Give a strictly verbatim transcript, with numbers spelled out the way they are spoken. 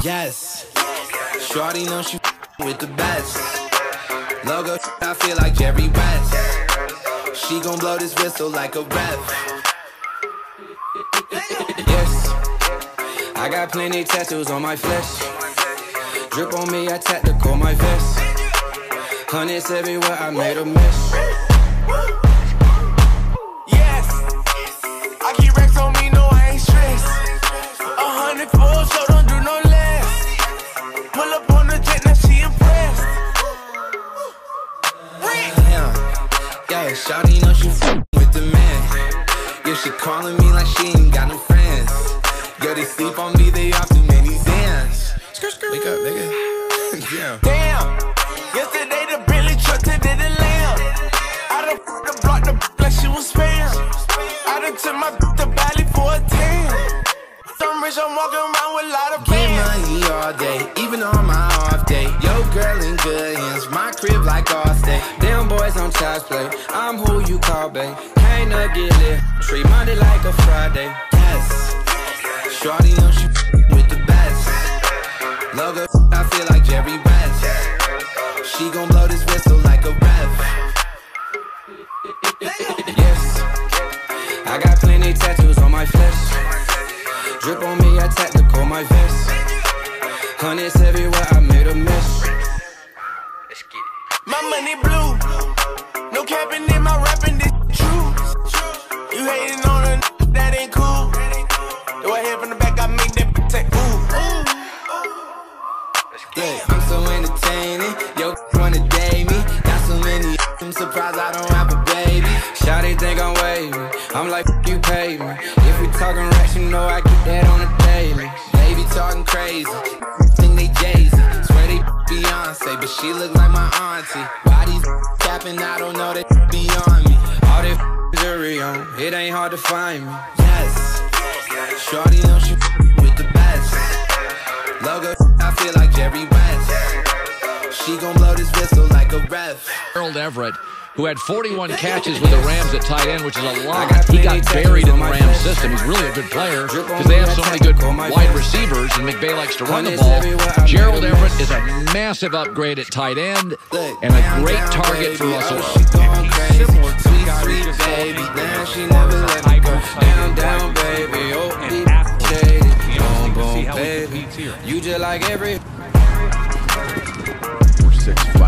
Yes, shorty know she with the best. Logo, I feel like Jerry West. She gon' blow this whistle like a ref. Yes, I got plenty tattoos on my flesh. Drip on me, I tactical my vest. Hundreds everywhere, I made a mess. Yes, I keep racks on me, no I ain't stressed. A hundred full, so don't do no less. Pull up on the jet, now she impressed. Yeah, yeah, shawty know she f***ing with the man. Yeah, she calling me like she ain't got no friends. Yo, they sleep on me, they off too many Zans. Wake up, nigga. Yeah. Damn, yesterday the Bentley truck, today the lamb. I done f***ed the block, the like she was spam. I done took my to Bali for a tan. I'm rich, I'm walking around with a lot of Get bands. money all day, even on my off day. Yo, girl in good hands, my crib like all day. Them boys on child's play, I'm who you call, babe. Can't no get lit, treat Monday like a Friday. Yes, shorty know she with the best. Logo, I feel like Jerry West. She gon' blow this whistle like a ref. Yes, I got plenty tattoos on my flesh. Drip on me, I tactical my vest. Hundreds everywhere, I made a mess. Let's get it. My money blue, no capping in my rapping, this true. You hating on a n that ain't cool. Do I hear from the back, I make that bitch say ooh. Yeah, I'm so entertaining, yo, wanna date me. Got so many, I'm surprised I don't have a baby. Shawty think I'm wavy, I'm like, f you pay me. If we talking racks, you know I get that on the daily. Baby talking crazy, think they Jay-Z. Swear they Beyonce, but she look like my auntie. Why these capping, I don't know, they beyond me. All that jewelry on, it ain't hard to find me. Yes, shorty know she with the best. Logo, I feel like Jerry West. She gon' blow this whistle like a ref. Gerald Everett, who had forty-one catches with the Rams at tight end, which is a lot. He got buried in the Rams system. He's really a good player because they have so many good wide receivers, and McVay likes to run the ball. Gerald Everett is a massive upgrade at tight end and a great target for Russell. Similar to sweet, sweet baby, then she never let me go. Down, down, baby, oh, deep, shady, boom, boom, baby. You just like every. We're six five.